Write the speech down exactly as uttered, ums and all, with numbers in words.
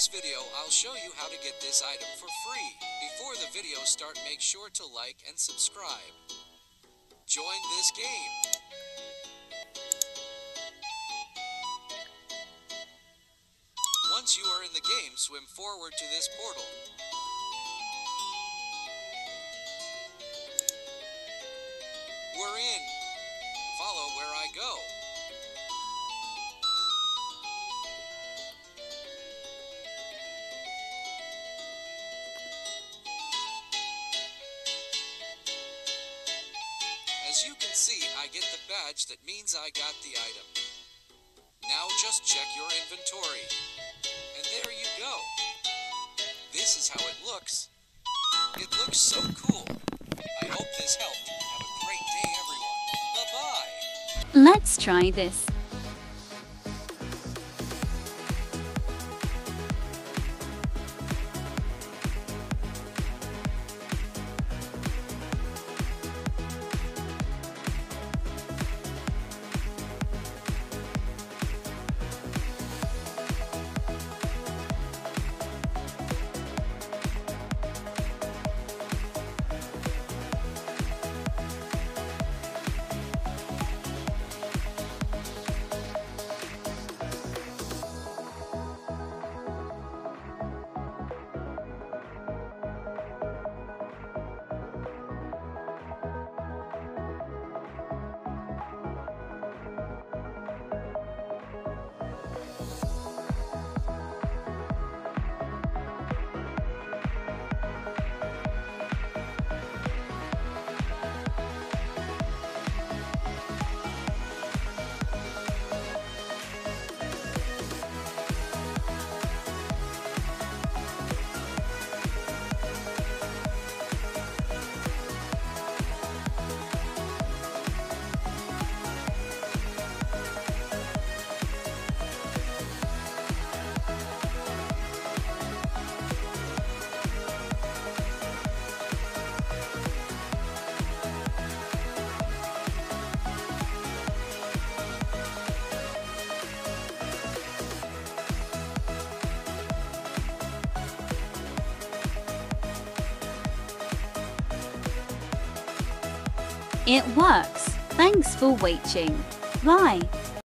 this video, I'll show you how to get this item for free. Before the video start, make sure to like and subscribe. Join this game. Once you are in the game, swim forward to this portal. We're in. Follow where I go. As you can see, I get the badge that means I got the item. Now just check your inventory. And there you go. This is how it looks. It looks so cool. I hope this helped. Have a great day, everyone. Bye-bye. Let's try this. It works. Thanks for watching. Bye.